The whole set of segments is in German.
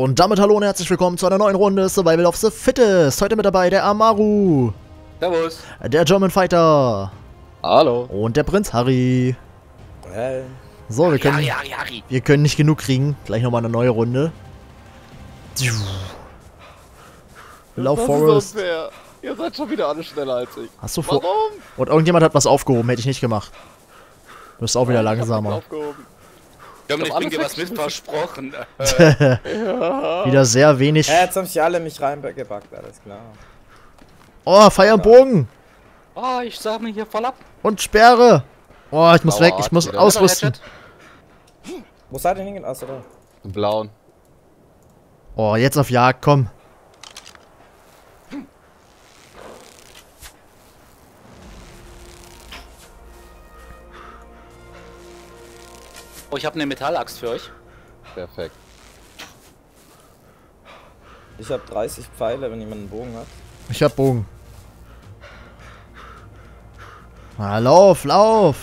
Und damit hallo und herzlich willkommen zu einer neuen Runde Survival of the Fittest. Heute mit dabei der Amaru. Servus. Der German Fighter. Hallo. Und der Prinz Harry. Hey. So, wir können, Harry. wir können nicht genug kriegen. Gleich nochmal eine neue Runde. Lauf Forest. Ihr seid schon wieder alle schneller als ich. Hast du vor? Warum? Und irgendjemand hat was aufgehoben, hätte ich nicht gemacht. Du bist auch wieder langsamer. Ich bring dir was mit versprochen. Wieder sehr wenig. Jetzt haben sich alle mich reingebackt, alles klar. Oh, Feuer im Bogen. Oh, ich sag mir hier voll ab. Und Sperre. Oh, ich muss weg, ich muss ausrüsten. Wo seid ihr hingehen? Achso, da. Im Blauen. Oh, jetzt auf Jagd, komm. Oh, ich habe eine Metallaxt für euch. Perfekt. Ich habe 30 Pfeile, wenn jemand einen Bogen hat. Ich hab Bogen. Na, lauf, lauf.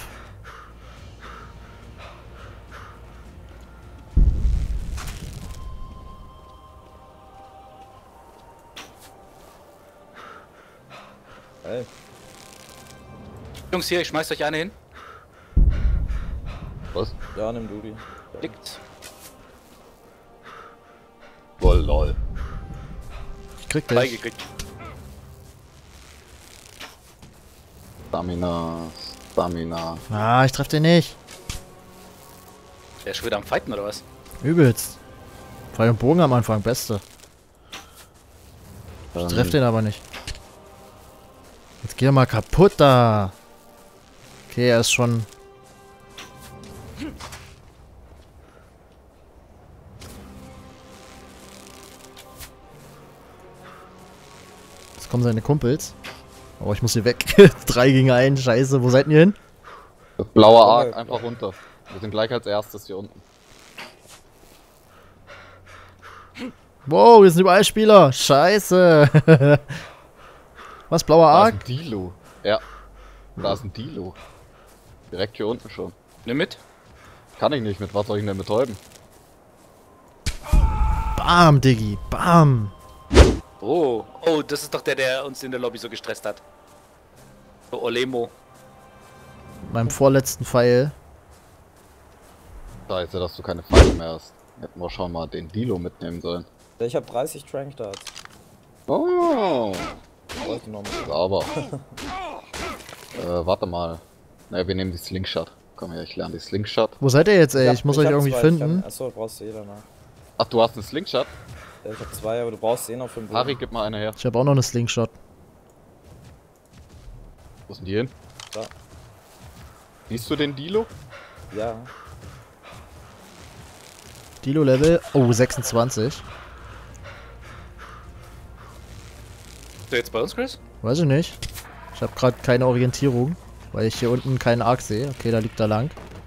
Hey. Jungs, hier, ich schmeiß euch eine hin. Was? Ja, nimm du die. Liegt. Lol. Ich krieg Drei dich. gekriegt. Stamina. Ah, ich treff den nicht. Der ist schon wieder am Fighten oder was? Übelst. Pfeil und Bogen am Anfang, beste. Ich treff den aber nicht. Jetzt geh mal kaputt da. Okay, er ist schon... Jetzt kommen seine Kumpels. Oh, ich muss hier weg. 3 gegen 1, scheiße. Wo seid ihr hin? Blauer Arc, einfach runter. Wir sind gleich als erstes hier unten. Wow, hier sind überall Spieler. Scheiße. Was, blauer Da Arc? ist ein Dilo. Ja. Da ist ein Dilo. Direkt hier unten schon. Nimm mit. Kann ich nicht, mit was soll ich denn betäuben? Bam, Diggi. Bam. Oh. Oh, das ist doch der uns in der Lobby so gestresst hat. So, Olemo. Beim vorletzten Pfeil. Scheiße, dass du keine Pfeile mehr hast. Hätten wir schon mal den Dilo mitnehmen sollen. Ich habe 30 Trank Darts. Oh. Wollte noch mal. Sauber. Warte mal. Na, wir nehmen die Slingshot. Komm her, ich lerne die Slingshot. Wo seid ihr jetzt, ey? Ich muss euch hab irgendwie zwei, finden. Achso, brauchst du jeder nach. Ach, du hast einen Slingshot? Ja, ich hab 2, aber du brauchst noch für den Bogen. Harry, gib mal eine her. Ich habe auch noch eine Slingshot. Wo sind die hin? Da. Siehst du den Dilo? Ja. Dilo Level. Oh, 26. Bist du jetzt bei uns, Chris? Weiß ich nicht. Ich habe gerade keine Orientierung, weil ich hier unten keinen Arc sehe. Okay, da liegt er lang.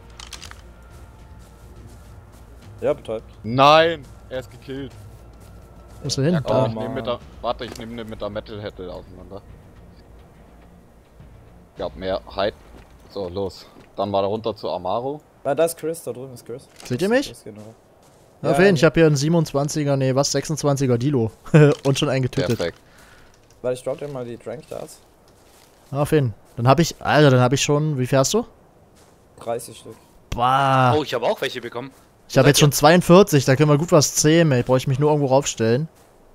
Ja, betäubt. Nein! Er ist gekillt. Wo ist er hin? Ja, komm, Da. ich nehme mit der. Warte, ich nehme mit der Metal Hattle auseinander. Ich hab mehr Height. So, los. Dann war er runter zu Amaru. Ah, da ist Chris, da drüben ist Chris. Seht ihr mich? Chris, genau. Ja, auf jeden, ich habe hier einen 27er, nee, was? 26er Dilo. Und schon einen getötet. Perfekt. Weil ich drop dir mal die Trank Darts. Auf jeden. Dann habe ich, Alter, dann habe ich schon, wie viel hast du? 30 Stück. Bah. Oh, ich habe auch welche bekommen. Ich habe jetzt schon 42, da können wir gut was zähmen, ey. Brauche ich mich nur irgendwo raufstellen.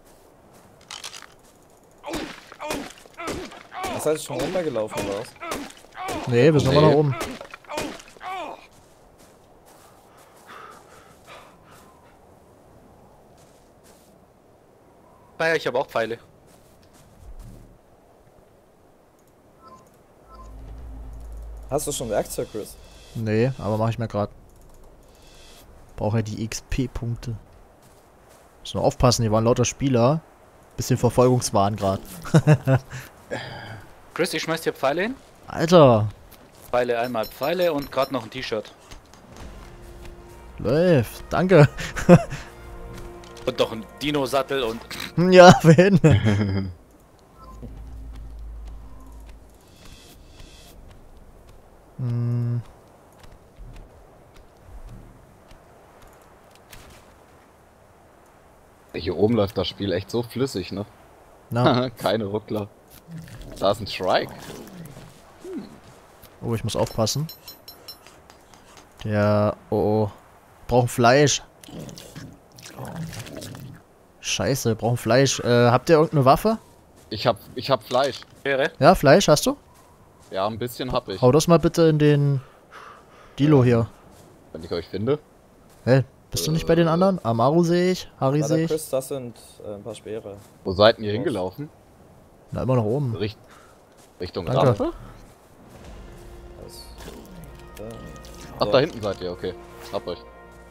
Das heißt, schon runtergelaufen oder was? Nee, wir sind immer noch oben. Ja, ich habe auch Pfeile. Hast du schon Werkzeug, Chris? Nee, aber mache ich mir gerade. Brauche ja die XP-Punkte. Muss nur aufpassen, hier waren lauter Spieler. Bisschen Verfolgungswahn gerade. Chris, ich schmeiß dir Pfeile hin. Alter, Pfeile einmal Pfeile und gerade noch ein T-Shirt. läuft. Danke. Und noch ein Dino-Sattel und... Ja, wen? hm. Hier oben läuft das Spiel echt so flüssig, ne? Na, Keine Ruckler. Da ist ein Strike. oh, ich muss aufpassen. Der, oh, oh. Brauchen Fleisch. Scheiße, wir brauchen Fleisch. Habt ihr irgendeine Waffe? Ich hab Fleisch. Wäre? Ja, Fleisch hast du? Ja, ein bisschen hab ich. Hau das mal bitte in den Dilo hier. Wenn ich euch finde. Hä? Bist du nicht bei den anderen? Amaru sehe ich, Harry Bei sehe der ich. Chris, das sind ein paar Speere. Wo seid ihr hingelaufen? Na, immer noch oben. Richtung Danke. Rampe? Das, Ach, da hinten seid ihr, okay. Hab euch.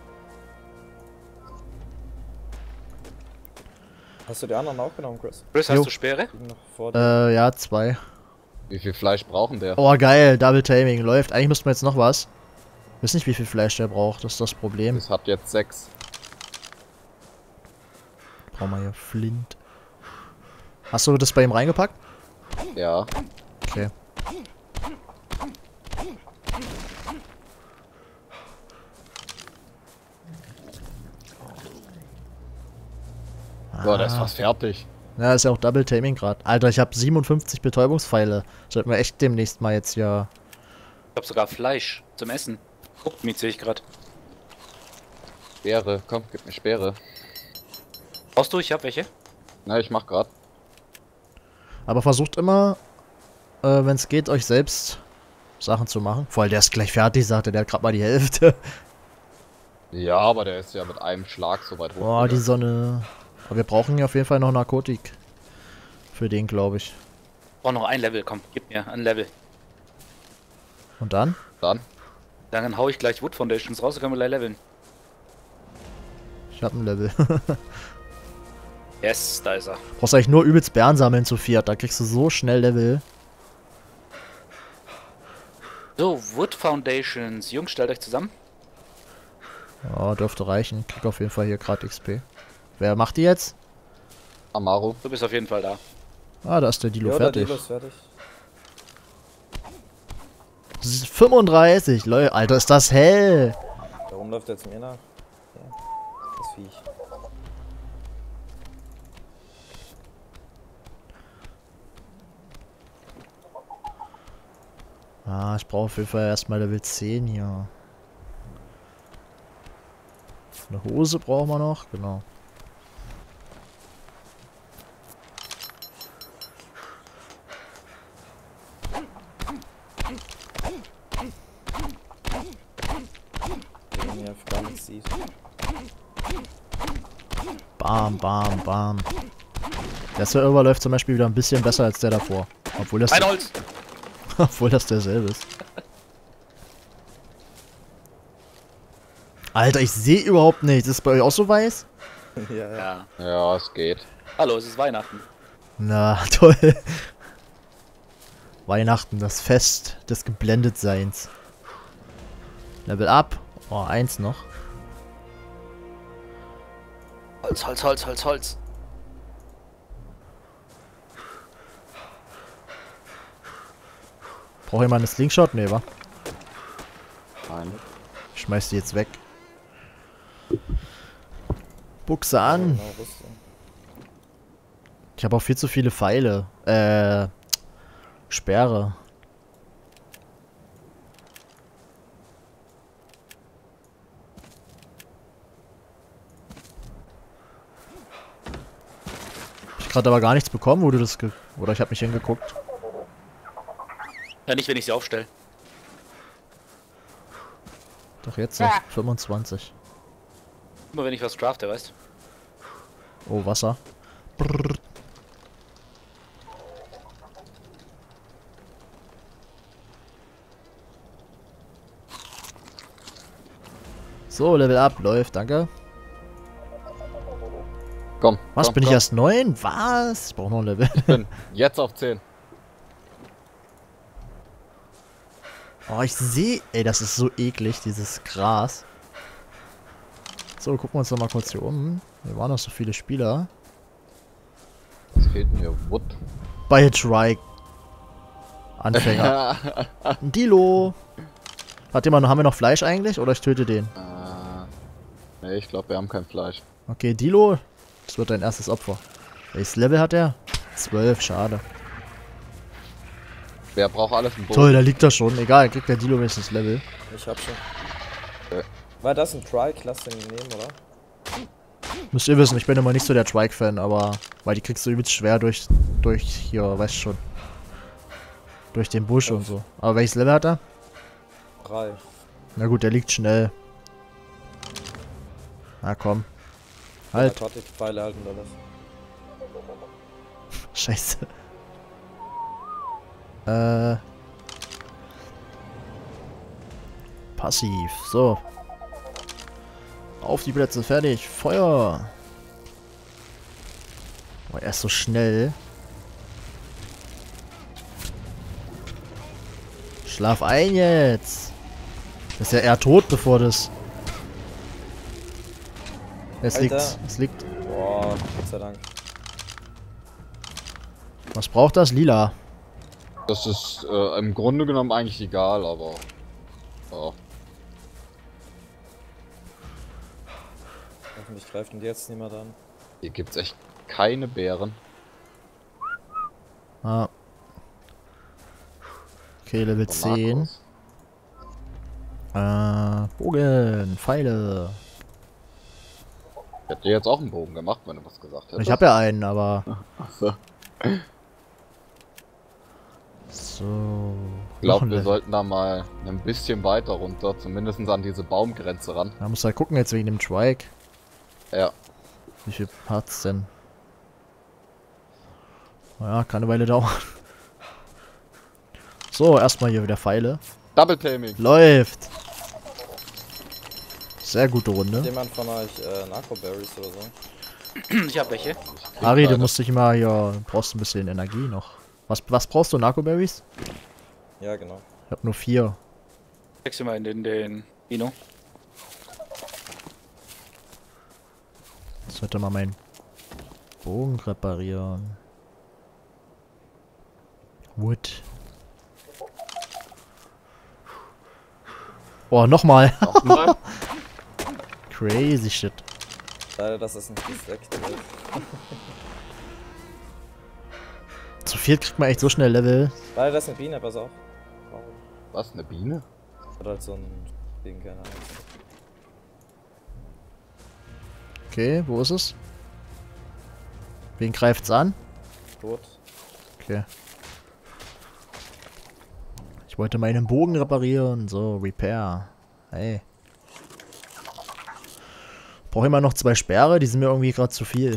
Hast du die anderen auch genommen, Chris? Chris, Jo. hast du Speere? Die noch vor dir. Ja, 2. Wie viel Fleisch brauchen der? Oh, geil, Double Taming, läuft. Eigentlich müssten wir jetzt noch was. Ich weiß nicht, wie viel Fleisch der braucht, das ist das Problem. Es hat jetzt 6. Brauchen wir hier Flint. Hast du das bei ihm reingepackt? Ja. Okay. So, der ist fast fertig. Ja, ist ja auch Double Taming gerade. Alter, ich habe 57 Betäubungspfeile. Sollten wir echt demnächst mal jetzt ja. Ich hab sogar Fleisch zum Essen. Guckt mich, sehe ich gerade. Speere, komm, gib mir Speere. Brauchst du? Ich hab welche. Na, ich mach grad. Aber versucht immer, wenn es geht, euch selbst Sachen zu machen. Vor allem der ist gleich fertig, sagte der hat gerade mal die Hälfte. Ja, aber der ist ja mit einem Schlag so weit hoch. Boah, die Sonne. Aber wir brauchen ja auf jeden Fall noch Narkotik. Für den, glaube ich. Brauch noch ein Level, komm, gib mir ein Level. Und dann? Dann. Dann hau ich gleich Wood Foundations raus, dann können wir gleich leveln. Ich hab ein Level. Yes, da ist er. Brauchst eigentlich nur übelst Bären sammeln zu viert. Da kriegst du so schnell Level. So, Wood Foundations. Jungs, stellt euch zusammen. Ja, dürfte reichen. Krieg auf jeden Fall hier gerade XP. Wer macht die jetzt? Amaru. Du bist auf jeden Fall da. Ah, da ist der Dilo Ja, fertig. der Dilo ist fertig. Das ist 35. Leute, Alter, ist das hell. Warum läuft er jetzt mir nach? Ja, das Viech. Ah, ich brauche auf jeden Fall erstmal Level 10 hier. Eine Hose brauchen wir noch, genau. Den man hier gar nicht sieht. Bam, bam, bam. Der Server läuft zum Beispiel wieder ein bisschen besser als der davor. Obwohl das, Ein Holz! obwohl das derselbe ist. Alter, ich sehe überhaupt nichts. Ist es bei euch auch so weiß? Ja, ja. Ja. Ja, es geht. Hallo, es ist Weihnachten. Na, toll. Weihnachten, das Fest des Geblendetseins. Level up. Oh, 1 noch. Holz, Holz, Holz, Holz, Holz. Braucht jemand eine Slingshot? Nee, wa? Nein. Ich schmeiß die jetzt weg. Buchse an. Genau, Rüstung. Ich habe auch viel zu viele Pfeile. Sperre. Ich gerade aber gar nichts bekommen, wo du das oder ich habe nicht hingeguckt. Ja, nicht, wenn ich sie aufstelle. Doch jetzt noch 25. Immer wenn ich was crafte, weißt du? Oh, Wasser. Brrr. So, Level up, läuft, danke. Komm. Was, komm, bin ich komm. erst 9? Was? Ich brauche noch ein Level. Ich bin jetzt auf 10. Oh, ich sehe... Ey, das ist so eklig, dieses Gras. So, gucken wir uns doch mal kurz hier um. Hier waren noch so viele Spieler. Es fehlt mir Wood. Bei Trike. Anfänger. Ein Dilo. Haben wir noch Fleisch eigentlich? Oder ich töte den? Nee, ich glaube, wir haben kein Fleisch. Okay, Dilo. Das wird dein erstes Opfer. Welches Level hat er? 12, schade. Wer braucht alles im Boot? Toll, da liegt er schon. Egal, kriegt der Dilo welches Level. Ich hab schon. War das ein Trike? Lass den nehmen, oder? Müsst ihr wissen, ich bin immer nicht so der Trike-Fan, aber... Weil die kriegst du übelst schwer durch hier, weißt schon. Durch den Busch und so. Aber welches Level hat er? 3. Na gut, der liegt schnell. Na komm. Halt. Narkotikpfeile halten oder was? Scheiße. Passiv. So. Auf die Plätze, fertig. Feuer. Oh, er ist so schnell. Schlaf ein jetzt. Das ist ja eher tot, bevor das... Es Alter. liegt. Es liegt. Boah, Gott sei Dank. Was braucht das? Lila. Das ist im Grunde genommen eigentlich egal, aber... Ja. Hoffentlich greift ihn jetzt niemand an. Hier gibt's echt keine Bären. Ah. Okay, Level Von 10. Markus. Bogen, Pfeile. Ich hätte dir jetzt auch einen Bogen gemacht, wenn du was gesagt hättest. Ich habe ja einen, aber... Achso. So. Ich glaube, noch ein wir Level. sollten da mal ein bisschen weiter runter, zumindest an diese Baumgrenze ran. Da muss halt gucken jetzt wegen dem Trike. Ja. Wie viel hat's denn? Ja, kann eine Weile dauern. So, erstmal hier wieder Pfeile. Double Taming. Läuft! Sehr gute Runde. Jemand von euch Narco-Berries oder so? Ich hab welche. Ari, du musst dich mal hier... Brauchst ein bisschen Energie noch. Was brauchst du? Narco-Berries? Ja, genau. Ich hab nur 4. Steck sie mal in den Dino. Ich sollte mal meinen Bogen reparieren. Wood. Oh, nochmal. Nochmal. Crazy shit. Leider, das ist ein Stack. Zu viel kriegt man echt so schnell Level. Leider, das ist eine Biene, pass auf. Warum? Was, eine Biene? Hat halt so ein Ding, keine Ahnung. Okay, wo ist es? Wen greift's an? Tot. Okay. Ich wollte meinen Bogen reparieren. So, Repair. Hey. Brauche immer noch 2 Sperre, die sind mir irgendwie gerade zu viel.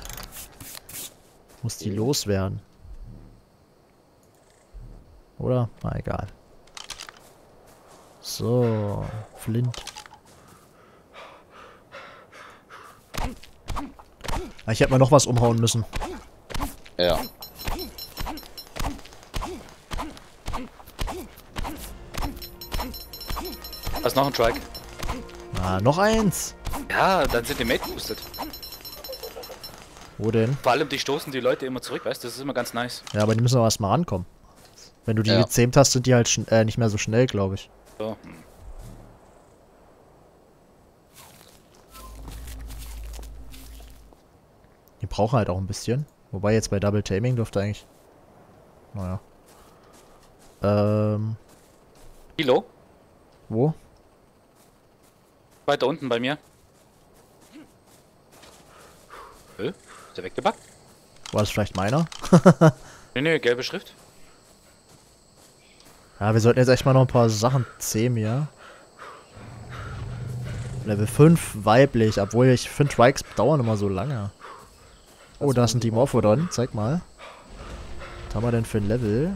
Muss die loswerden. Oder? Na egal. So, Flint. Ah, ich hätte mal noch was umhauen müssen. Ja. Was noch ein Trike? Ah, noch eins. Ja, dann sind die Mate boosted. Wo denn? Vor allem die stoßen die Leute immer zurück, weißt du? Das ist immer ganz nice. Ja, aber die müssen auch erstmal rankommen. Wenn du die Ja. gezähmt hast, sind die halt nicht mehr so schnell, glaube ich. So. Die brauchen halt auch ein bisschen. Wobei jetzt bei Double Taming dürfte eigentlich... Naja. Kilo? Wo? Weiter unten bei mir. Ist der weggebackt? War das vielleicht meiner? Nee, gelbe Schrift. Ja, wir sollten jetzt echt mal noch ein paar Sachen zähmen hier. Level 5 weiblich, obwohl ich finde, Trikes dauern immer so lange. Oh, da ist ein Dimorphodon. Zeig mal. Was haben wir denn für ein Level?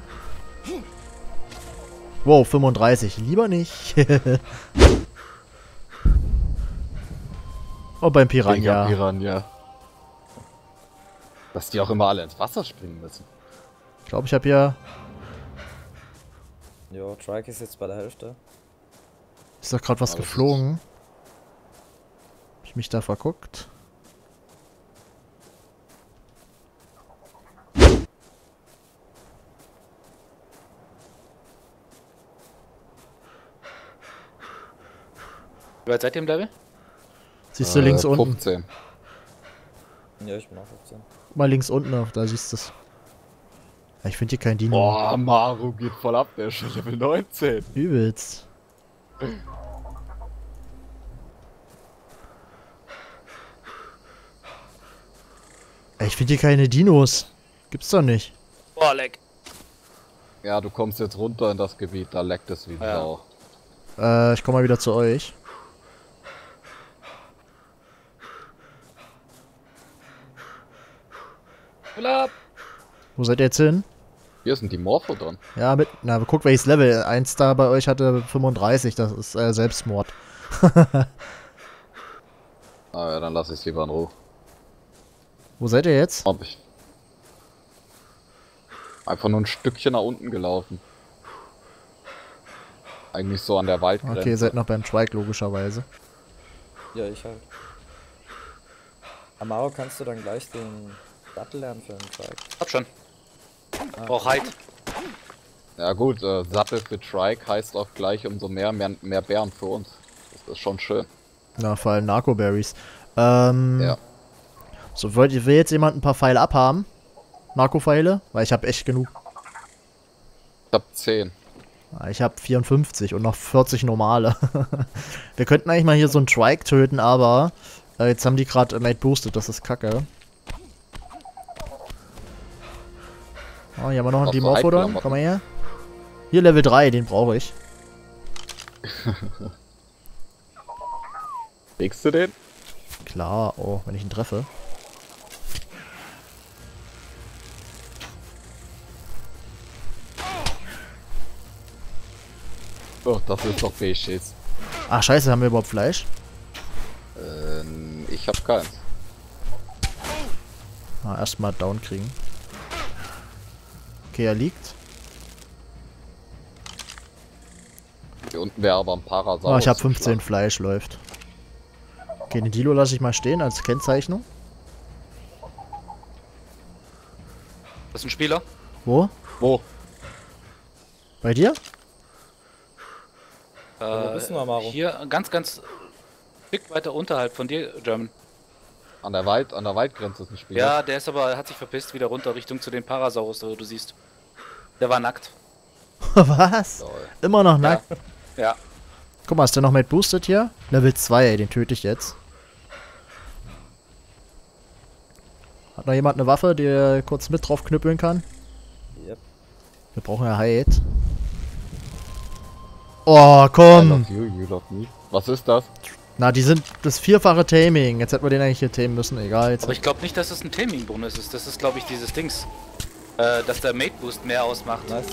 Wow, 35. Lieber nicht. Oh, beim Piranha. Piranha. Dass die auch immer alle ins Wasser springen müssen. Ich glaube, ich habe hier... Jo, Trike ist jetzt bei der Hälfte. Ist doch gerade was Aber geflogen. Hab ich mich da verguckt? Wie weit seid ihr im Level? Siehst du links unten? 15. Ja, ich bin auch 15. Mal links unten, da siehst du es. Ja, ich finde hier kein Dino. Boah, Maru geht voll ab, der ist schon Level 19. Übelst. Ey, ich finde hier keine Dinos. Gibt's doch nicht. Boah, leck. Ja, du kommst jetzt runter in das Gebiet, da leckt es wie Ja. Sau. Ich komme mal wieder zu euch. Pull up. Wo seid ihr jetzt hin? Hier sind die Morphodon. Ja, na, guck welches Level. Eins da bei euch hatte 35, das ist Selbstmord. Ah ja, dann lass ich lieber in Ruhe. Wo seid ihr jetzt? Hab ich. Einfach nur ein Stückchen nach unten gelaufen. Eigentlich so an der Waldgrenze. Okay, ihr seid noch beim Trike, logischerweise. Ja, ich halt. Amaro, kannst du dann gleich den Sattel lernen für den Trike? Hab schon. Brauch Halt. Ja gut, Sattel für Trike heißt auch gleich umso mehr Bären für uns. Das ist schon schön. Na, vor allem Narco-Berries. Ja. So, will jetzt jemand ein paar Pfeile abhaben? Narko-Pfeile? Weil ich habe echt genug. Ich hab 10. Ich habe 54 und noch 40 normale. Wir könnten eigentlich mal hier so einen Trike töten, aber jetzt haben die gerade Mate boosted, das ist kacke. Oh, hier haben wir noch einen Brauchst du Dimorphodon. Hype-Klamotten? Komm mal her. Hier Level 3, den brauche ich. Legst du den? Klar, oh, wenn ich ihn treffe. Oh, das ist doch B-Shits. Ach scheiße, haben wir überhaupt Fleisch? Ich hab keins. Erstmal down kriegen. Okay, er liegt. Hier unten wäre aber ein Parasaurus. Oh, ich habe zum 15 Fleisch, läuft. Okay, den Dilo lasse ich mal stehen als Kennzeichnung. Das ist ein Spieler. Wo? Wo? Bei dir? Wo bist du, Amaro? Hier ganz ein Stück weiter unterhalb von dir, German. An der Waldgrenze ist ein Spieler. Ja, der ist aber, hat sich verpisst wieder runter Richtung zu den Parasaurus, du siehst. Der war nackt. Was? Lol. Immer noch nackt? Ja. Guck mal, ist der noch mit boosted hier? Level 2, ey, den töte ich jetzt. Hat noch jemand eine Waffe, die er kurz mit drauf knüppeln kann? Yep. Wir brauchen ja Hide. Oh, I komm! love you, you love me. Was ist das? Na, die sind das vierfache Taming. Jetzt hätten wir den eigentlich hier tamen müssen. Egal, jetzt. Aber ich glaube nicht, dass es ein Taming-Bonus ist. Das ist, glaube ich, dieses Dings. Dass der Mate-Boost mehr ausmacht. Nice.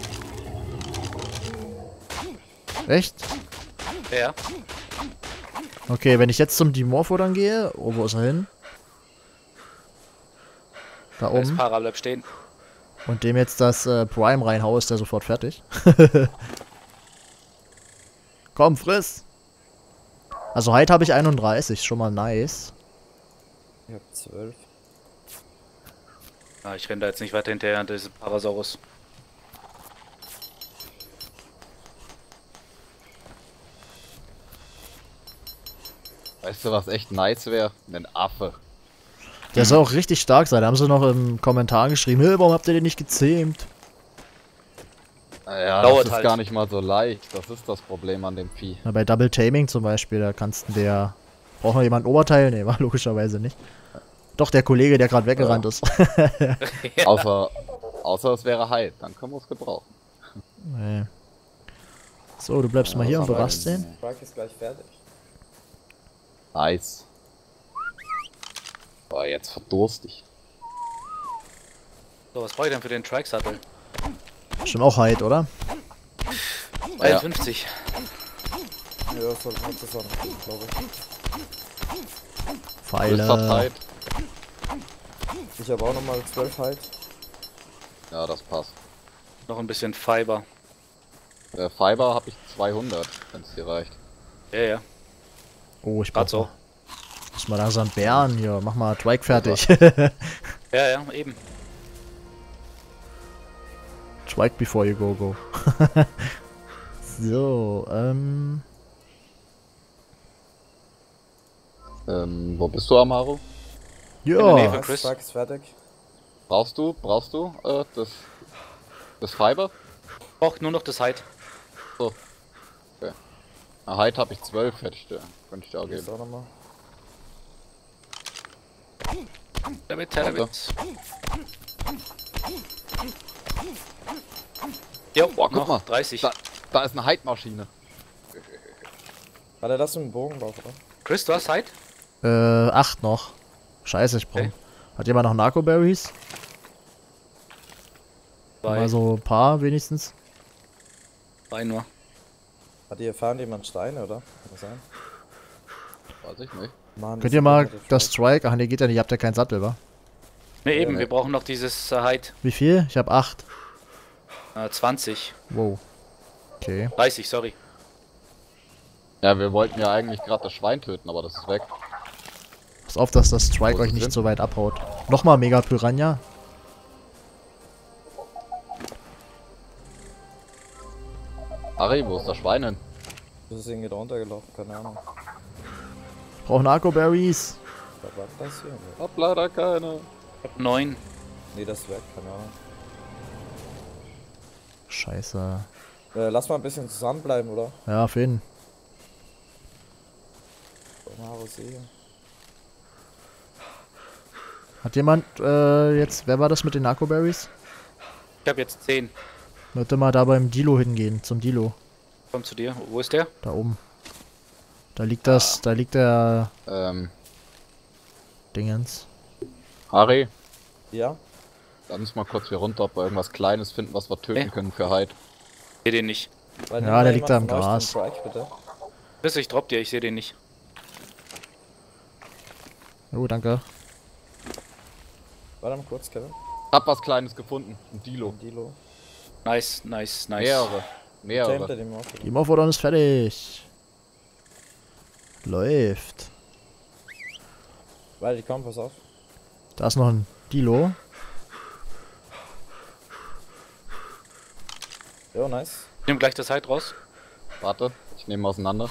Echt? Ja. Okay, wenn ich jetzt zum Dimorpho dann gehe. Oh, wo ist er hin? Da Da ist oben. Para, bleib stehen. Und dem jetzt das Prime reinhau, ist der sofort fertig. Komm, friss! Also Hide habe ich 31, schon mal nice. Ich hab 12. Ah, ich renne da jetzt nicht weiter hinterher, diese Parasaurus. Weißt du, was echt nice wäre? Ein Affe. Der soll auch richtig stark sein. Da haben sie noch im Kommentar geschrieben, hey, warum habt ihr den nicht gezähmt? Ja, Dauert das ist halt. gar nicht mal so leicht. Das ist das Problem an dem Vieh. Na, bei Double Taming zum Beispiel, da kannst du der... Braucht noch jemand ein Oberteil? Nee, war logischerweise nicht. Doch, der Kollege, der gerade weggerannt ist. Außer es wäre Hyde, dann können wir es gebrauchen. Nee. So, du bleibst mal hier und bewachst den. Trike ist gleich fertig. Nice. Boah, jetzt verdurstig. So, was brauche ich denn für den Trike-Sattel? Schon auch Hide, oder? 51. Ja, das sollte man zusammen, glaube ich. Ist das Pfeile. Hyde? Ich habe auch nochmal 12 halt. Ja, das passt. Noch ein bisschen Fiber. Fiber habe ich 200, wenn es dir reicht. Ja, ja. Oh, ich Grad brauch so. mal. Muss mal langsam Bären hier. Mach mal Trike fertig. Ja, ja, eben. Trike before you go. So, Wo bist du, Amaro? In der Nähe Ja. von Chris. Strike ist fertig. Brauchst du das Fiber? Braucht nur noch das Hide. So. Okay. Na, Hide habe ich 12, könnte ich dir auch Ist geben. auch nochmal. Damit. Jo, Boah, guck noch mal. 30. Da ist eine Hide-Maschine. Warte, lass einen Bogenlauf, oder? Chris, du hast Hide? 8 noch. Scheiße, ich brauch. Okay. Hat jemand noch Narco-Berries? Zwei. Mal so ein paar wenigstens. Zwei nur. Hat ihr erfahren jemand Steine, oder? Kann das sein? Weiß ich nicht. Mann, Könnt ihr mal der das Strike. Strike? Ach nee, geht ja nicht, ihr habt ja keinen Sattel, wa? Ne, eben, nee. wir brauchen noch dieses Hide. Wie viel? Ich hab 8. 20. Wow. Okay. 30, sorry. Ja, wir wollten ja eigentlich gerade das Schwein töten, aber das ist weg. Pass auf, dass das Strike Wo ist euch es nicht hin? so weit abhaut. Nochmal Mega Piranha. Ari, wo ist das Schwein hin? Das ist irgendwie da runtergelaufen, keine Ahnung. Ich brauch Narco-Berries. Da war das hier. Hab leider keine. Ich hab 9. Nee, das ist weg, keine Ahnung. Scheiße. Lass mal ein bisschen zusammenbleiben, oder? Ja, auf jeden. See. Hat jemand jetzt, wer war das mit den Narco-Berries? Ich hab jetzt 10. Sollte mal da beim Dilo hingehen, zum Dilo. Komm zu dir. Wo ist der? Da oben. Da liegt das, da liegt der Dingens. Ari, Ja? lass uns mal kurz hier runter, ob wir irgendwas Kleines finden, was wir töten Okay. können für Hide. Ich seh den nicht. Weil Ja, nimmt der mal liegt da im jemand von euch den Gras. Strike, bitte. Chris, ich drop dir, ich seh den nicht. Oh, danke. Warte mal kurz, Kevin. Hab was Kleines gefunden. Ein Dilo. Dilo. Nice, nice, nice. Mehrere. Tamed er Mehrere. den mal auf, bitte. Die Morphodon ist fertig. Läuft. Warte, komm, pass auf. Da ist noch ein Dilo. Jo, nice. Ich nehm gleich das Hide raus. Warte, ich nehme auseinander.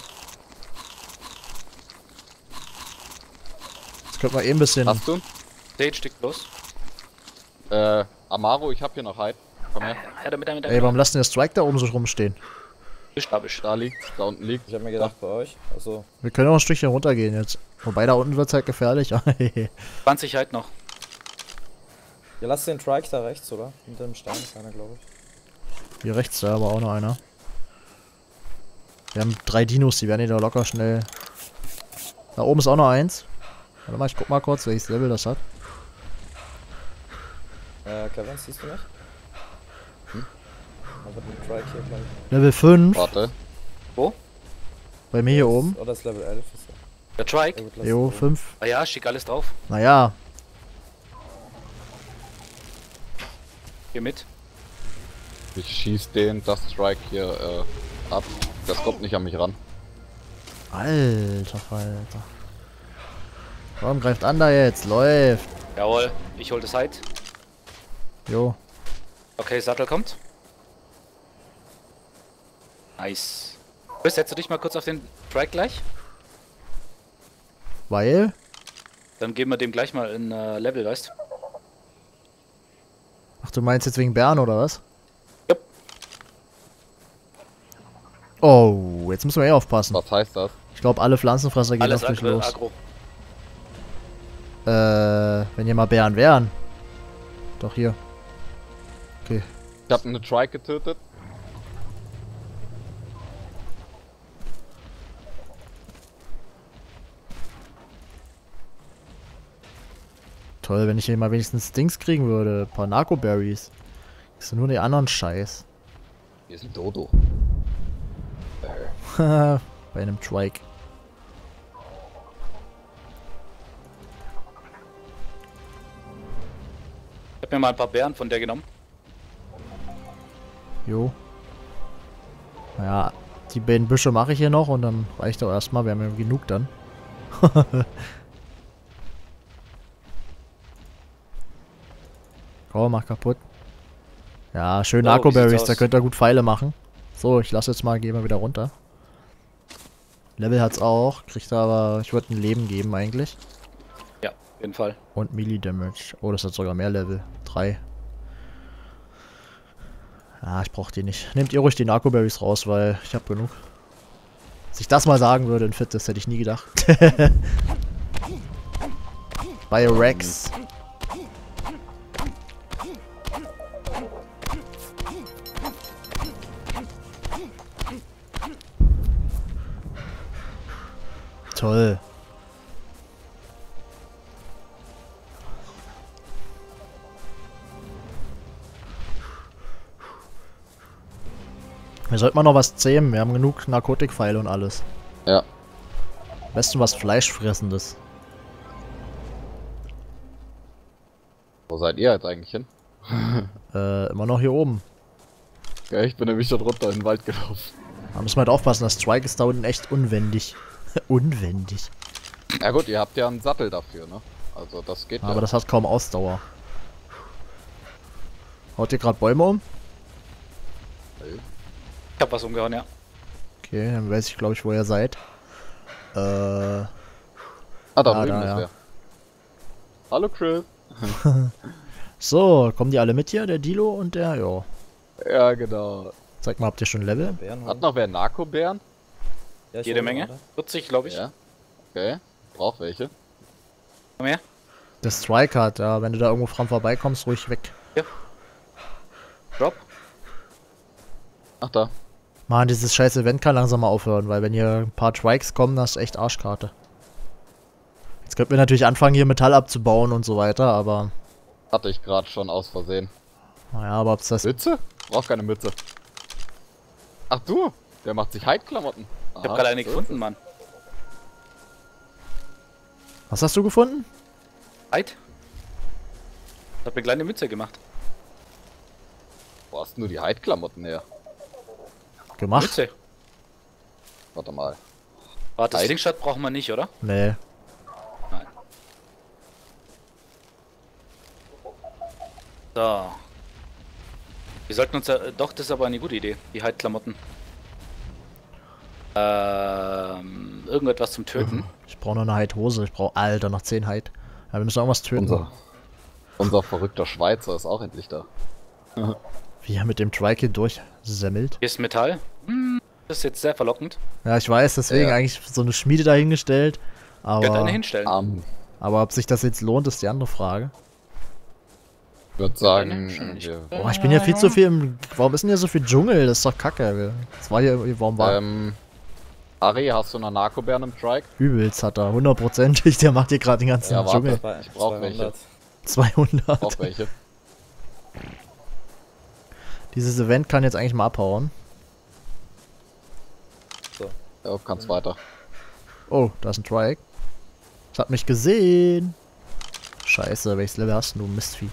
Jetzt könnte man eh ein bisschen. Hast du? Sage, stick los. Amaro, ich hab hier noch Hide. Komm her. Ja, damit. Ey, warum lassen der Strike da oben so rumstehen? Stabisch. Da liegt, da unten liegt. Ich hab mir gedacht, bei euch. Also, Wir können auch ein Stückchen runtergehen jetzt. Wobei da unten wird's halt gefährlich. 20 Hide noch. ihr lasst den Trike da rechts, oder? Hinter dem Stein ist einer, glaube ich. Hier rechts, da aber auch noch einer. Wir haben 3 Dinos, die werden hier da locker schnell. Da oben ist auch noch eins. Warte mal, ich guck mal kurz, welches Level das hat. Kevin, siehst du mich? Aber den Trike hier gleich. Level 5. Warte. Wo? Bei mir hier oben. Oder ist Level 11? Ist er. Der Trike? Ja, gut, lass Jo, ihn 5. Ah ja, schick alles drauf. Naja, Geh mit. Ich schieß den Dust Strike hier ab. Das kommt nicht an mich ran. alter Falter. Warum greift an da jetzt? Läuft. Jawohl, ich hol das Hide. Jo. Okay, Sattel kommt. Nice. Chris, setzt du dich mal kurz auf den Trike gleich? Weil? Dann geben wir dem gleich mal ein Level, weißt du? Ach, du meinst jetzt wegen Bären oder was? Jupp. Oh, jetzt müssen wir eh aufpassen. Was heißt das? Ich glaube, alle Pflanzenfresser gehen Alles auf dich agro. los. Agro. Wenn hier mal Bären wären. Doch hier. Okay. Ich hab eine Trike getötet. Toll, wenn ich hier mal wenigstens Dings kriegen würde. Ein paar Narco-Berries. Das sind nur die anderen Scheiß. Hier ist ein Dodo. Bei einem Trike. Ich hab mir mal ein paar Beeren von der genommen. Jo. Naja, die beiden Büsche mache ich hier noch und dann reicht auch erstmal. Wir haben ja genug dann. Komm, mach kaputt. Ja, schön So, wie Narco-Berries, sieht's da aus? könnt ihr gut Pfeile machen. So, ich lasse jetzt mal, gehen wir wieder runter. Level hat's auch, kriegt aber, ich würde ein Leben geben eigentlich. Ja. Auf jeden Fall. Und Melee Damage. Oh, das hat sogar mehr Level. 3. Ah, ich brauch die nicht. Nehmt ihr ruhig die Narco-Berries raus, weil ich habe genug. Dass ich das mal sagen würde in Fitness, hätte ich nie gedacht. Bei Rex. Toll. Wir sollten mal noch was zähmen. Wir haben genug Narkotikpfeile und alles. Ja. Am besten was Fleischfressendes. Wo seid ihr jetzt eigentlich hin? Immer noch hier oben. Ja, ich bin nämlich dort runter in den Wald gelaufen. Da müssen wir halt aufpassen, das Strike ist da unten echt unwendig. Unwendig. Ja gut, ihr habt ja einen Sattel dafür, ne? Also das geht Aber ja. das hat kaum Ausdauer. Haut ihr gerade Bäume um? Ich hab was umgehauen, ja. Okay, dann weiß ich glaube ich, wo ihr seid. Ah, da Ah, drüben da, ist ja. wer. Hallo Chris. So, kommen die alle mit hier? Der Dilo und der, ja. Ja, genau. Zeig mal, habt ihr schon Level? Bären Hat holen. noch wer Narkobären? Ja, ich Jede hol Menge. gerade. 40, glaube ich. Ja. Okay. Brauch welche. Komm her. Der Strike hat, ja, wenn du da irgendwo dran vorbeikommst, ruhig weg. Drop. Ach da. Mann, dieses scheiß Event kann langsam mal aufhören, weil wenn hier ein paar Trikes kommen, das ist echt Arschkarte. Jetzt könnten wir natürlich anfangen, hier Metall abzubauen und so weiter, aber... Hatte ich gerade schon aus Versehen. Naja, aber ob's das... Mütze? Brauch keine Mütze. Ach du, der macht sich Hide-Klamotten. Ich hab gerade eine gefunden, Mann. Was hast du gefunden? Halt. Hat mir kleine Mütze gemacht. Wo hast denn du die Hide-Klamotten her? Gemacht? Mütze. Warte mal. Warte, das Halt. Slingshot brauchen wir nicht, oder? Nee. Nein. So. Wir sollten uns ja... Doch, das ist aber eine gute Idee. Die Hide-Klamotten. Irgendetwas zum Töten. Ich brauche noch eine Hide-Hose. Ich brauche, Alter, noch 10 Hide. Ja, wir müssen irgendwas töten. Unser verrückter Schweizer ist auch endlich da. Wie er mit dem Trike hier durchsemmelt. Hier ist Metall. Das ist jetzt sehr verlockend. Ja, ich weiß, deswegen Ja. eigentlich so eine Schmiede dahingestellt. Könnt eine Aber, hinstellen. aber ob sich das jetzt lohnt, ist die andere Frage. Ich würde sagen, Wahrscheinlich. Boah, ich bin ja viel zu viel im... Warum ist denn hier so viel Dschungel? Das ist doch kacke. Das war hier... Warum war... Ari, hast du noch Narkobären im Trike? Übelst hat er. 100%ig. Der macht hier gerade den ganzen Ja, warte. Dschungel. Ich brauch welche. 200. Brauch welche. Dieses Event kann jetzt eigentlich mal abhauen. Ja, kannst weiter. Oh, da ist ein Trike. Das hat mich gesehen. Scheiße, welches Level hast du, Mistvieh?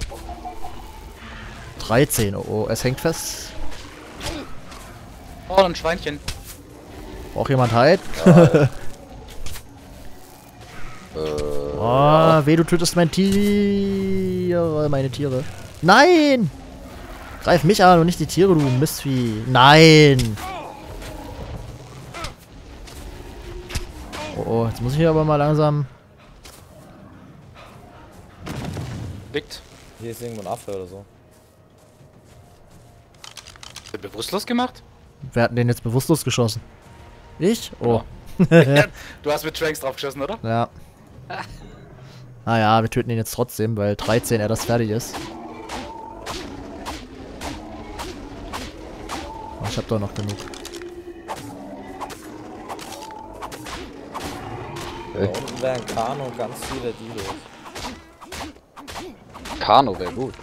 13, oh, es hängt fest. Oh, ein Schweinchen. Braucht jemand Hide? Oh, weh, du tötest mein Tier. Meine Tiere. Nein! Greif mich an und nicht die Tiere, du Mistvieh. Nein! Oh, oh, jetzt muss ich hier aber mal langsam... Liegt. Hier ist irgendwo ein Affe oder so. Ist der bewusstlos gemacht? Wer hat denn den jetzt bewusstlos geschossen? Ich? Oh. Du hast mit Tranks drauf geschossen, oder? Ja. Naja, wir töten ihn jetzt trotzdem, weil 13 er das fertig ist. Oh, ich hab doch noch genug. Da unten wäre ein Kano und ganz viele Dilos. Kano wäre gut.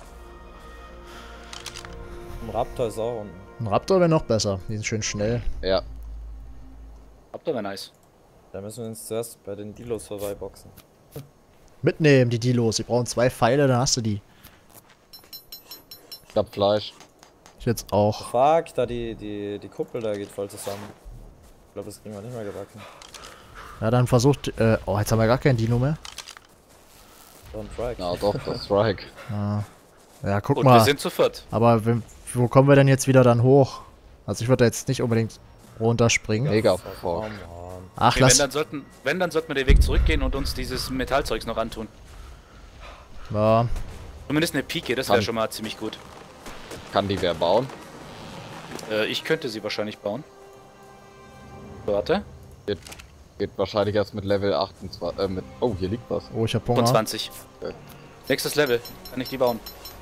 Ein Raptor ist auch unten. Ein Raptor wäre noch besser. Die sind schön schnell. Ja. Habt ihr mal nice. Da müssen wir uns zuerst bei den Dilos vorbeiboxen. Mitnehmen, die Dilos. Wir brauchen 2 Pfeile, dann hast du die. Ich hab Fleisch. Ich jetzt auch. Fuck, da die Kuppel da geht voll zusammen. Ich glaube, das kriegen wir nicht mehr gebacken. Ja, dann versucht... oh, jetzt haben wir gar kein Dino mehr. Don't try. Na doch, das Strike. Ja, guck Und mal. wir sind zu viert. Aber wo kommen wir denn jetzt wieder dann hoch? Also ich würde da jetzt nicht unbedingt... runterspringen. Mega Oh, Fork. Mann. Ach, Okay, lass. wenn, dann sollten wir den Weg zurückgehen und uns dieses Metallzeugs noch antun. Ja, Zumindest eine Pike, das wäre Kann- schon mal ziemlich gut. Kann die wer bauen? Ich könnte sie wahrscheinlich bauen. Warte. Geht wahrscheinlich erst mit Level 28, mit... Oh, hier liegt was. oh, ich hab Hunger. 20. Okay. Nächstes Level. Kann ich die bauen.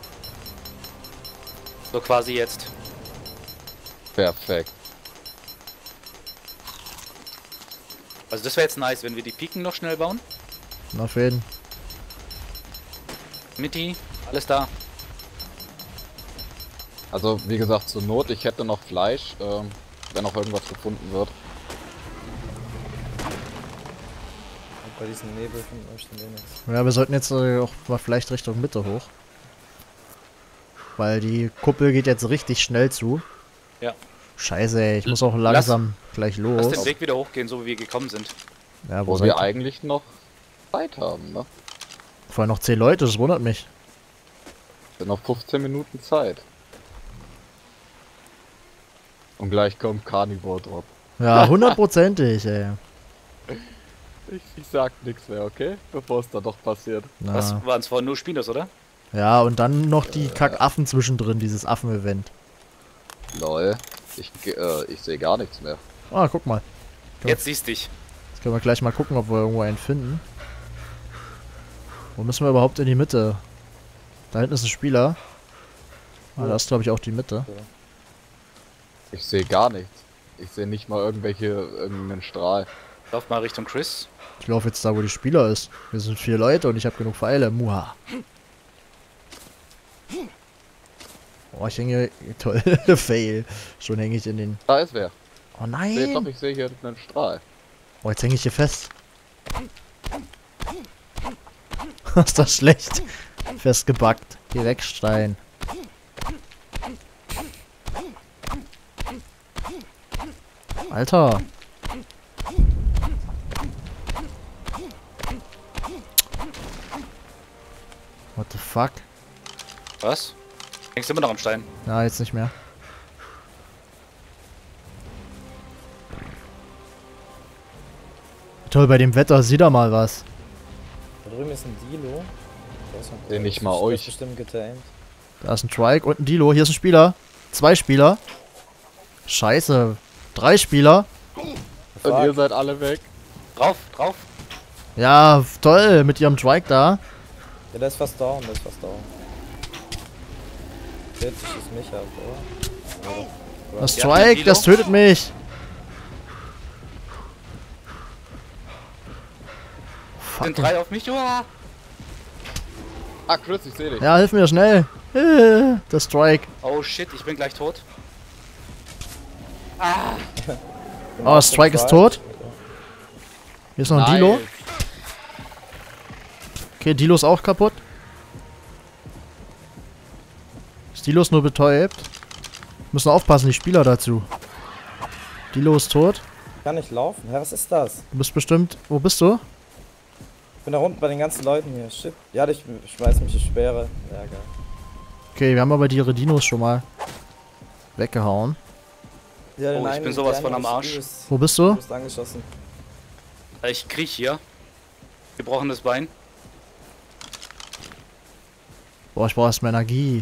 So quasi jetzt. Perfekt. Also das wäre jetzt nice, wenn wir die Piken noch schnell bauen. Auf jeden. Mitti, alles da. Also, wie gesagt, zur Not, ich hätte noch Fleisch, wenn noch irgendwas gefunden wird. Und bei diesen Nebel finden möchten wir nichts. Ja, wir sollten jetzt auch mal vielleicht Richtung Mitte hoch. Weil die Kuppel geht jetzt richtig schnell zu. Ja. Scheiße, ey, ich muss auch langsam gleich Lass los. den Weg wieder hochgehen, so wie wir gekommen sind. Ja, Wo seid wir ihr? eigentlich noch Zeit haben, ne? Vorher noch 10 Leute, das wundert mich. Sind noch 15 Minuten Zeit. Und gleich kommt Carnivore Drop. Ja, hundertprozentig, ey. Ich sag nichts mehr, okay? Bevor es dann doch passiert. Was Na. waren es vorhin nur Spinos, oder? Ja, und dann noch die Kackaffen zwischendrin, dieses Affen-Event. Lol. Ich sehe gar nichts mehr. Ah, guck mal. Ja. Jetzt siehst dich. Jetzt können wir gleich mal gucken, ob wir irgendwo einen finden. Wo müssen wir überhaupt in die Mitte? Da hinten ist ein Spieler. Ah, da ist, glaube ich, auch die Mitte. Ich sehe gar nichts. Ich sehe nicht mal irgendeinen Strahl. Lauf mal Richtung Chris. Ich laufe jetzt da, wo die Spieler ist. Wir sind 4 Leute und ich habe genug Pfeile. Muha. Oh, ich hänge... Toll. Fail. Schon hänge ich in den... Da ist wer. Oh Seht doch, nein! ich sehe hier einen Strahl. Oh, jetzt hänge ich hier fest. Ist das schlecht? Festgebackt. Geh weg, Stein. Alter. What the fuck? Was? Hängst du immer noch am Stein? Na, jetzt nicht mehr. Toll, bei dem Wetter sieht er mal was. Da drüben ist ein Dilo. Der ist Den nicht mal der ist euch. bestimmt getamed. Da ist ein Trike und ein Dilo. Hier ist ein Spieler. 2 Spieler. Scheiße. 3 Spieler. Und ihr seid alle weg. Drauf, drauf. Ja, toll. Mit ihrem Trike da. Ja, der ist fast down, der ist fast down. 40 ist mich ab, oder? Das Ja, Trike, Dilo. das tötet mich. Sind Fuck. 3 auf mich. Uah. Ah, Chris, ich sehe dich. Ja, hilf mir schnell. Das Strike. Oh shit, ich bin gleich tot. Oh, Strike ist tot. Hier ist noch ein Dilo. Nice. Okay, Dilo ist auch kaputt. Das Dilo ist nur betäubt. Müssen aufpassen, die Spieler dazu. Dilo ist tot. Ich kann nicht laufen. Hä, was ist das? Du bist bestimmt... Wo bist du? Ich bin da unten bei den ganzen Leuten hier. Shit. Ja, ich schmeiß mich die Speere. Ja, geil. Okay, wir haben aber die Dinos schon mal weggehauen. Ja, Oh, ich bin sowas von am Arsch. Wo bist Du du? bist angeschossen. Ich kriech hier. Gebrochenes Bein. Boah, ich brauche erstmal Energie.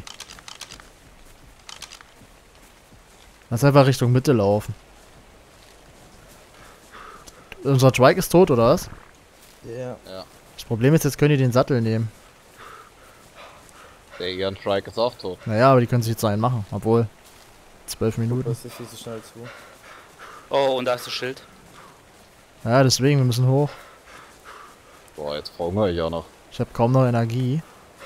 Lass einfach Richtung Mitte laufen. Unser Trike ist tot, oder was? Ja. Das Problem ist, jetzt können die den Sattel nehmen. Der Ian Trike ist auch tot. Naja, aber die können sich jetzt einen machen. Obwohl. 12 Minuten. Das ist viel zu schnell zu. Oh, und da ist das Schild. Ja, deswegen, wir müssen hoch. Boah, jetzt verhungere ich auch noch. Ich habe kaum noch Energie.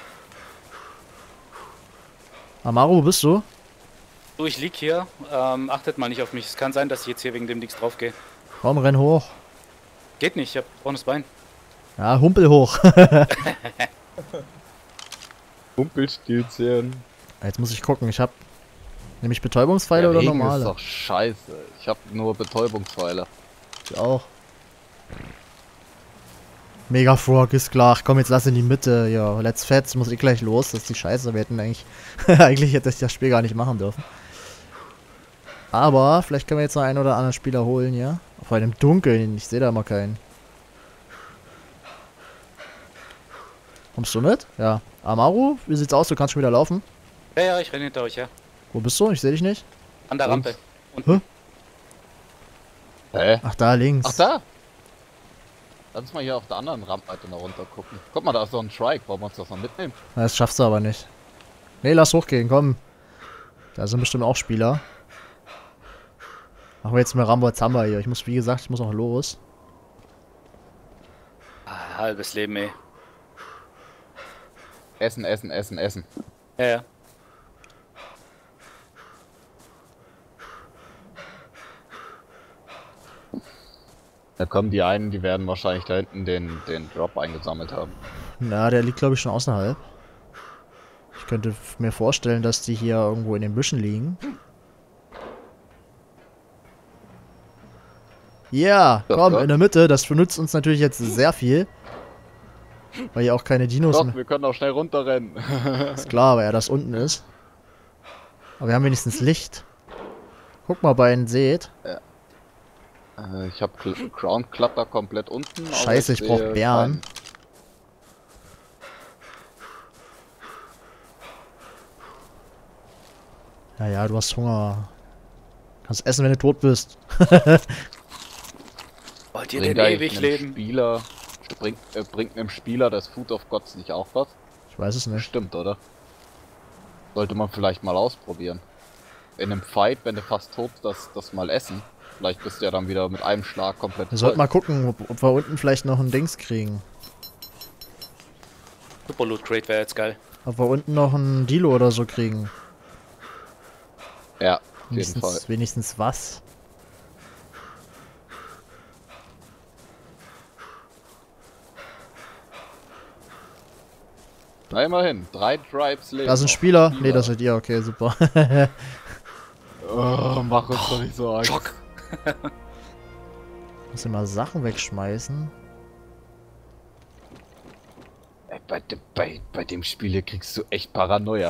Amaru, wo bist du? Du, ich lieg hier. Achtet mal nicht auf mich. Es kann sein, dass ich jetzt hier wegen dem nichts drauf gehe. Komm, renn hoch. Geht nicht, ich hab gebrochenes Bein. Ja, humpel hoch. Kumpelstilzchen. Jetzt muss ich gucken. Ich habe nämlich Betäubungspfeile Der oder Regen normale? ist doch scheiße. Ich habe nur Betäubungspfeile. Ich auch. Mega Frog ist klar. Komm, jetzt lass in die Mitte. Ja, let's fetz. Muss ich gleich los. Das ist die Scheiße. Wir hätten eigentlich... eigentlich hätte ich das Spiel gar nicht machen dürfen. Aber vielleicht können wir jetzt noch einen oder anderen Spieler holen hier. Vor allem im Dunkeln. Ich sehe da mal keinen. Kommst du mit? Ja. Amaru, wie sieht's aus? Du kannst schon wieder laufen. Ja, ja, ich renne hinter euch, ja. Wo bist du? Ich sehe dich nicht. An der Und? Rampe. Unten. Hä? Ach, da links. Ach da! Lass uns mal hier auf der anderen Rampseite noch runter gucken. Guck mal, da ist so ein Trike. Wollen wir uns das noch mitnehmen? Na, das schaffst du aber nicht. Nee, lass hochgehen, komm. Da sind bestimmt auch Spieler. Machen wir jetzt mal Rambo Zamba hier. Ich muss, wie gesagt, ich muss noch los. Ah, halbes Leben, ey. Essen, essen, essen, essen. Ja, ja. Da kommen die einen, die werden wahrscheinlich da hinten den Drop eingesammelt haben. Na, der liegt, glaube ich, schon außerhalb. Ich könnte mir vorstellen, dass die hier irgendwo in den Büschen liegen. Ja, komm, Ja. in der Mitte. Das benutzt uns natürlich jetzt sehr viel. Weil hier auch keine Dinos Doch, mehr... wir können auch schnell runterrennen. Ist klar, weil er das unten ist. Aber wir haben wenigstens Licht. Guck mal, bei den seht. Ich habe Ground Clutter komplett unten. aber Scheiße, ich brauch sehe Bären. Ja, du hast Hunger. Kannst essen, wenn du tot bist. Wollt ihr Bringt denn eigentlich ewig einem leben? Spieler, bringt einem Spieler das Food of Gods nicht auch was? Ich weiß es nicht. Stimmt, oder? Sollte man vielleicht mal ausprobieren. In einem Fight, wenn du fast tot bist, das mal essen. Vielleicht bist du ja dann wieder mit einem Schlag komplett Wir sollten voll. mal gucken, ob wir unten vielleicht noch ein Dings kriegen. Super Loot Crate wäre jetzt geil. Ob wir unten noch ein Dilo oder so kriegen. Ja, auf jeden Fall. Wenigstens was. Na immerhin, 3 Tribes leben. Da sind noch. Spieler. Nee, das seid ihr. Okay, super. Oh, mach uns doch nicht so Angst. Schock. Muss ich mal Sachen wegschmeißen. Ey, bei dem Spiel hier kriegst du echt Paranoia.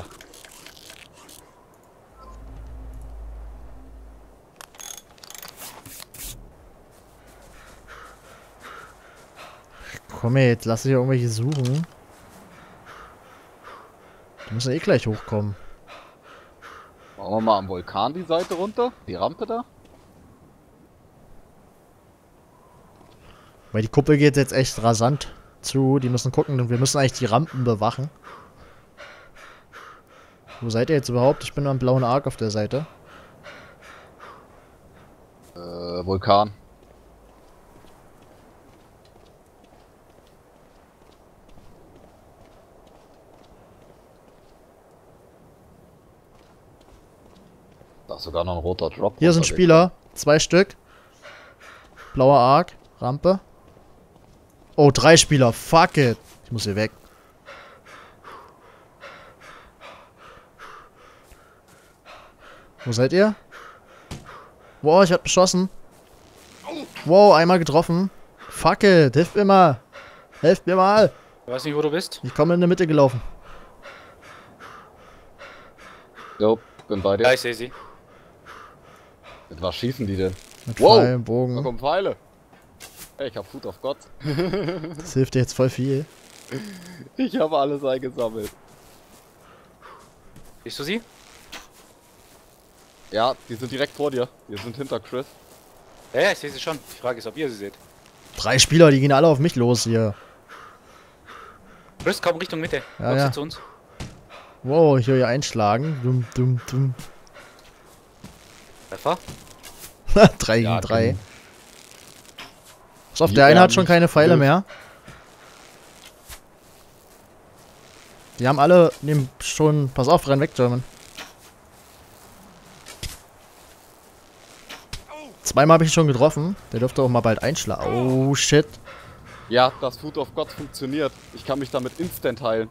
Komm jetzt, lass dich irgendwelche suchen. Die müssen eh gleich hochkommen. Machen wir mal am Vulkan die Seite runter? Die Rampe da? Weil die Kuppel geht jetzt echt rasant zu. Die müssen gucken und wir müssen eigentlich die Rampen bewachen. Wo seid ihr jetzt überhaupt? Ich bin am blauen Ark auf der Seite. Vulkan. Da ist sogar noch ein roter Drop. Hier sind Spieler. 2 Stück. Blauer Ark. Rampe. Oh, 3 Spieler. Fuck it. Ich muss hier weg. Wo seid ihr? Wow, ich hab beschossen. Wow, einmal getroffen. Fuck it. Hilft mir mal. Helft mir mal. Ich weiß nicht, wo du bist. Ich komme in der Mitte gelaufen. Jo, bin bei dir. Ja, ich sehe sie. Mit was schießen die denn? Mit Wow. Pfeilen, Da Bogen. kommen Pfeile. Ey, ich hab Food of God. Das hilft dir jetzt voll viel. Ich habe alles eingesammelt. Siehst du sie? Ja, die sind direkt vor dir. Wir sind hinter Chris. Ja, ja, ich sehe sie schon. Die Frage ist, ob ihr sie seht. 3 Spieler, die gehen alle auf mich los hier. Chris, komm Richtung Mitte. Ja, Kommst ja. du zu uns? Wow, ich höre hier einschlagen. Dumm, dumm, dumm. Treffer? 3 Ja, gegen 3. genau. Pass auf, Die der eine hat werden schon nicht keine Pfeile gelöst. mehr. Die haben alle schon... Pass auf, renn weg, German. Zweimal habe ich ihn schon getroffen. Der dürfte auch mal bald einschlagen. Oh, shit. Ja, das Food of God funktioniert. Ich kann mich damit instant heilen.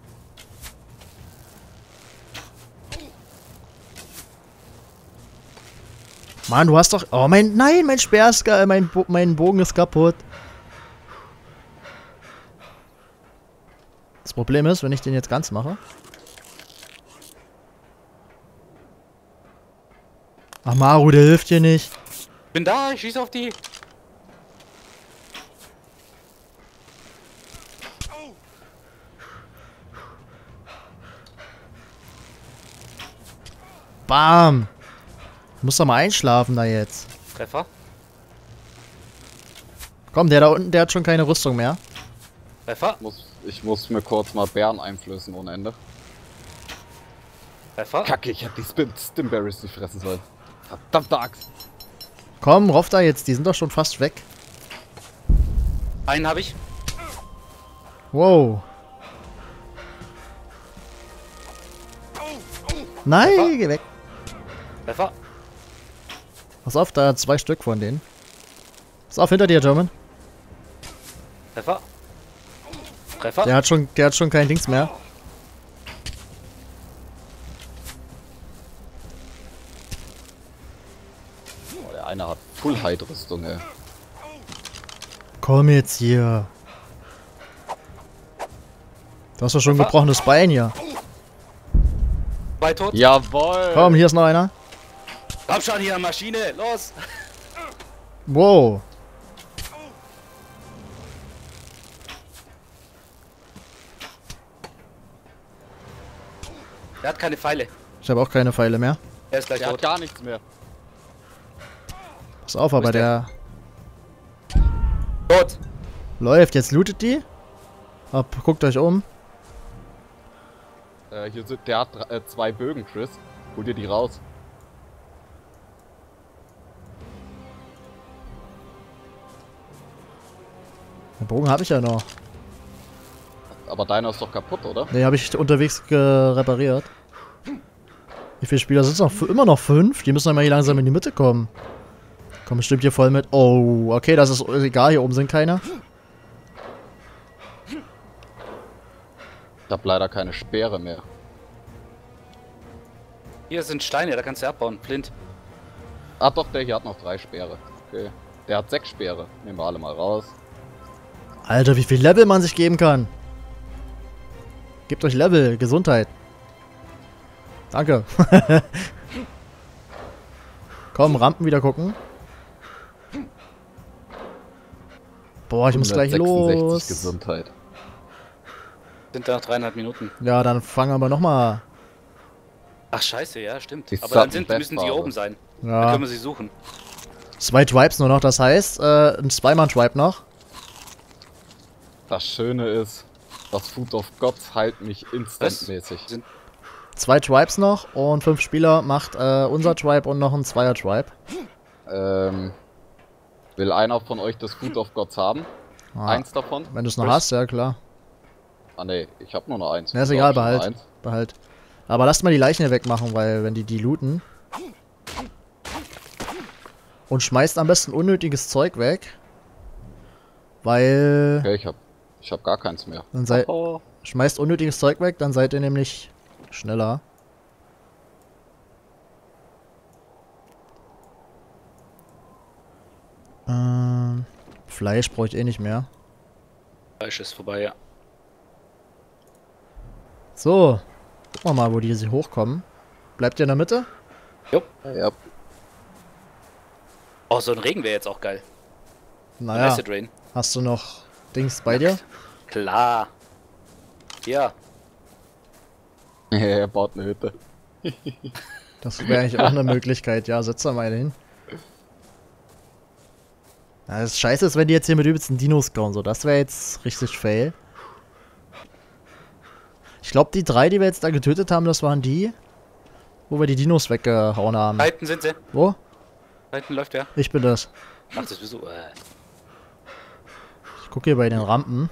Mann, du hast doch... Oh, Nein, mein Speer ist... Mein Bogen ist kaputt. Das Problem ist, wenn ich den jetzt ganz mache... Ach, Maru, der hilft dir nicht. Bin da, ich schieße auf die. Bam. Du musst doch mal einschlafen da jetzt. Treffer. Komm, der da unten, der hat schon keine Rüstung mehr. Treffer. Ich muss mir kurz mal Bären einflößen ohne Ende. Treffer. Kacke, ich hätte die Stimberries nicht fressen sollen. Verdammte Axt. Komm, rauf da jetzt, die sind doch schon fast weg. Einen habe ich. Wow. Nein, geh weg. Treffer. Pass auf, da 2 Stück von denen. Pass auf, hinter dir, German. Treffer. Treffer. Der hat schon kein Dings mehr. Oh, der eine hat Full-Height-Rüstung, ey. Komm jetzt hier. Du hast doch schon ein gebrochenes Bein hier. 2 tot. Jawohl! Komm, hier ist noch einer. Komm schon hier, Maschine, los! Wow. Der hat keine Pfeile. Ich habe auch keine Pfeile mehr. Er ist gleich Der hat tot. gar nichts mehr. Pass auf, aber ist der? der Tot. läuft. Jetzt lootet die. Guckt euch um. Hier sind, der hat 2 Bögen, Chris. Hol dir die raus. Den Bogen habe ich ja noch. Aber deiner ist doch kaputt, oder? Ne, habe ich unterwegs repariert. Wie viele Spieler sind es noch? Immer noch 5? Die müssen doch mal hier langsam in die Mitte kommen. Komm bestimmt hier voll mit. Oh, okay, das ist egal. Hier oben sind keine. Ich hab leider keine Speere mehr. Hier sind Steine, da kannst du abbauen. Flint. Ah doch, der hier hat noch 3 Speere. Okay. Der hat 6 Speere. Nehmen wir alle mal raus. Alter, wie viel Level man sich geben kann. Gebt euch Level, Gesundheit. Danke. Komm, Rampen wieder gucken. Boah, ich muss gleich 166 los. Gesundheit. Sind da noch 3,5 Minuten. Ja, dann fangen wir nochmal. Ach scheiße, ja, stimmt. Die Aber dann Sudden müssen die Death oben sein. Dann Ja, können wir sie suchen. 2 Tribes nur noch, das heißt, ein 2-Mann-Tribe noch. Das Schöne ist, das Food of Gods heilt mich instantmäßig. 2 Tribes noch und 5 Spieler macht unser Tribe und noch ein 2er-Tribe. Will einer von euch das Food of Gods haben? Ah, Eins davon? wenn du es noch Chris? hast, ja klar. Ah ne, ich hab nur noch eins. Ja, ist Du egal, hast schon noch behalt. eins. Behalt. Aber lasst mal die Leichen hier wegmachen, weil wenn die looten. Und schmeißt am besten unnötiges Zeug weg. Weil. Okay, ich hab gar keins mehr. Dann seid. Oh. Schmeißt unnötiges Zeug weg, dann seid ihr nämlich schneller. Fleisch brauche ich eh nicht mehr. Fleisch ist vorbei, ja. So. Gucken wir mal, wo die hier hochkommen. Bleibt ihr in der Mitte? Ja. Oh, so ein Regen wäre jetzt auch geil. Naja. Acid Rain. Hast du noch Dings bei dir? Klar. Ja. Er baut eine Hütte. Das wäre eigentlich auch eine Möglichkeit. Ja, setz da mal hin. Ja, das Scheiße ist, wenn die jetzt hier mit übelsten Dinos kommen. So, das wäre jetzt richtig fail. Ich glaube, die 3, die wir jetzt da getötet haben, das waren die, wo wir die Dinos weggehauen haben. Da hinten sind sie. Wo? Da hinten läuft der. Ich bin das. Ach, das bist du. Ich gucke hier bei den Rampen.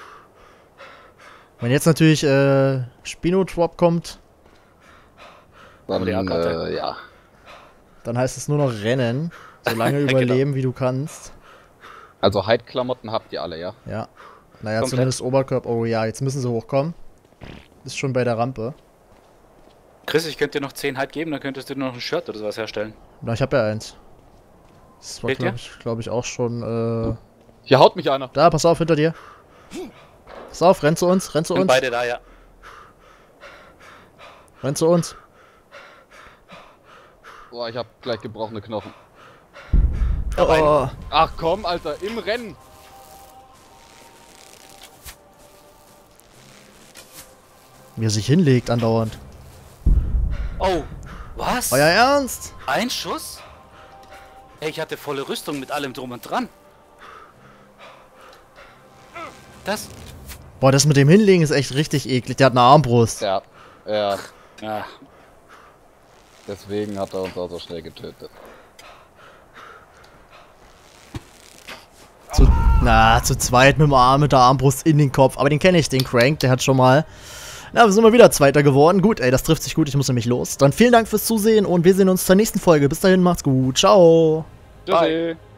Wenn jetzt natürlich Spino-Drop kommt, Dann, die AK-Attack. ja. dann heißt es nur noch rennen. So lange Genau. überleben, wie du kannst. Also Hide-Klamotten habt ihr alle, ja? Ja. Naja, Komplett. zumindest Oberkörper. Oh ja, jetzt müssen sie hochkommen. Ist schon bei der Rampe. Chris, ich könnte dir noch 10 Halt geben, dann könntest du dir noch ein Shirt oder sowas herstellen. Na, ich habe ja eins. Das war, Fehlt dir? glaube ich, auch schon. Hier haut mich einer. Da, pass auf, hinter dir. Pass auf, renn zu uns, renn zu Sind uns, beide da, ja. renn zu uns. Boah, ich hab gleich gebrochene Knochen. Oh. Ach komm, Alter, im Rennen. Wie er sich hinlegt andauernd. Oh, was? Euer Ernst? Ein Schuss? Ey, ich hatte volle Rüstung mit allem drum und dran. Das? Boah, das mit dem Hinlegen ist echt richtig eklig. Der hat eine Armbrust. Ja, ja, Ja. deswegen hat er uns auch so schnell getötet. Zu zweit mit der Armbrust in den Kopf. Aber den kenne ich, den Crank, der hat schon mal... Na, wir sind mal wieder Zweiter geworden. Gut, ey, das trifft sich gut, ich muss nämlich los. Dann vielen Dank fürs Zusehen und wir sehen uns zur nächsten Folge. Bis dahin, macht's gut. Ciao. Tschüssi.